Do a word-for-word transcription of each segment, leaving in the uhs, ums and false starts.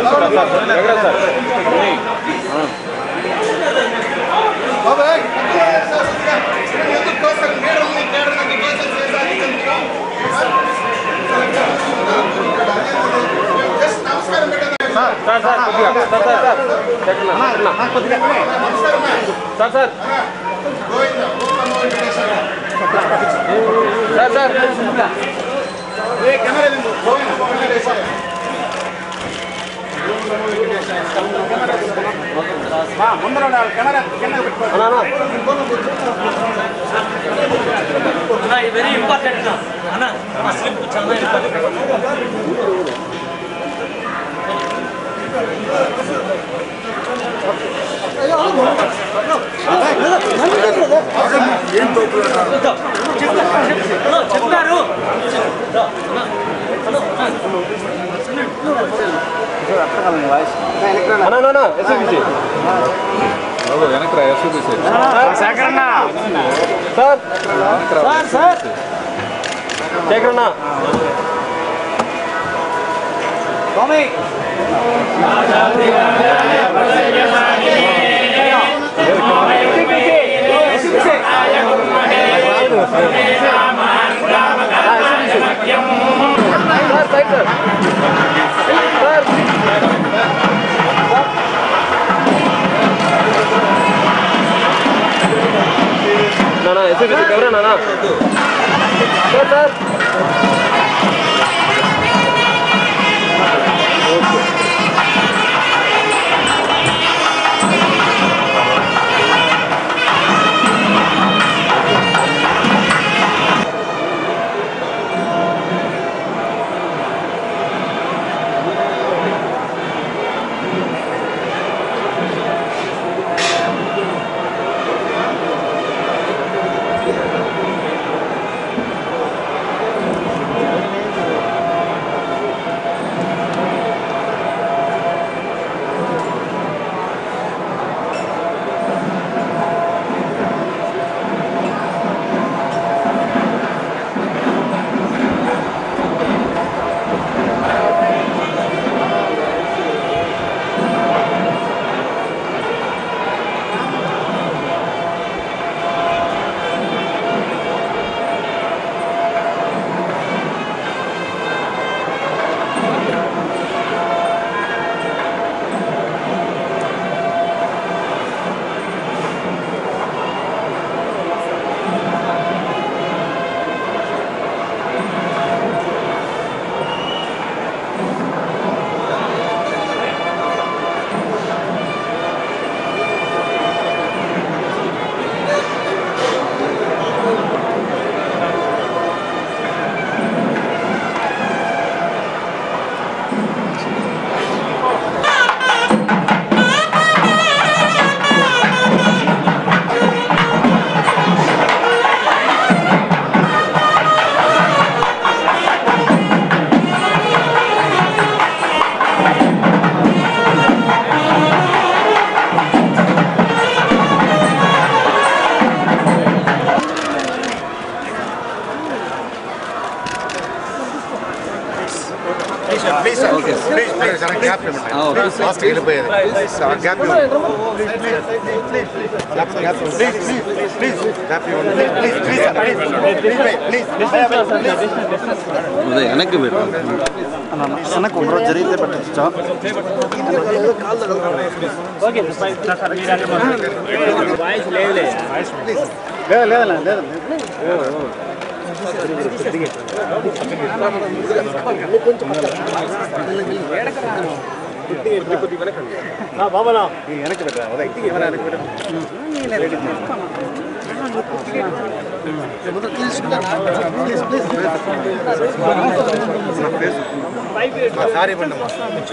Very important అన్న slip చాలా important చెప్పారు వెనక్రా ఎస్యూబీసీ శేఖరన్న సార్ సార్ సార్ శేఖరన్న స్వామి నానా ఎస్యూబీసీ కెమెరా నానా sir sir Please, sir. Okay. Please, please, sir. Gap please. Oh, okay. Last year, please. Sir, gap please. Please, please, please, please. Gap, gap, please, please, please. Gap please. Please, please, sir. Please, please, please. అదే వెనక్కి పెట్టు వెనక్కి ఒక రోజు జరిగితే పెట్టచ్చు okay voice లేదు లేదు లేదు లేదు బాబా వెనక్కి పెట్టరా వెనక్కి పెట్ట సారీ ఇవ్వండి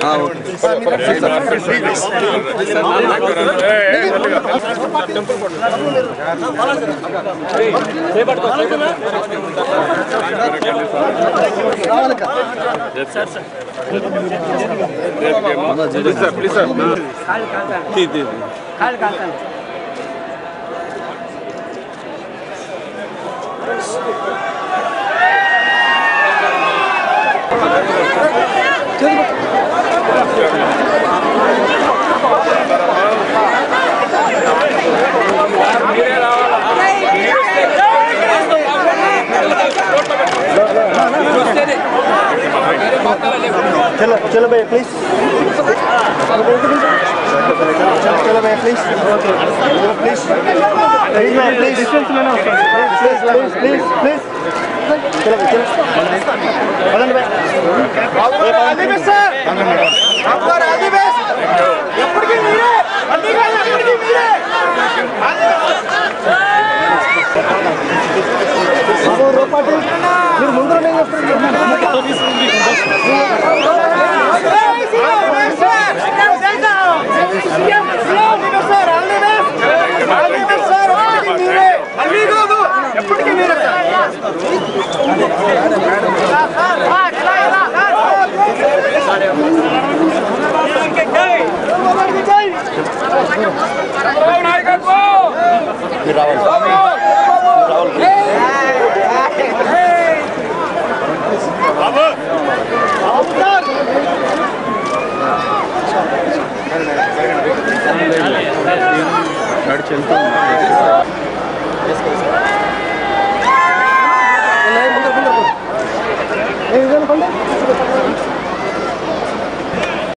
ప్లీజ్ సార్ చదువు चलो चलो भैया प्लीज चलो भैया please please please please distance लेना प्लीज प्लीज प्लीज प्लीज चलो चलो पढ़ने भैया आदि बेस सर आपको आदि बेस ఎప్పటికీ మీరే అన్నిగా ఎప్పటికీ మీరే ఆది బాబు రోపాటి మీరు ముందర నేను ఎప్పటికీ మీరే నాయకత్వం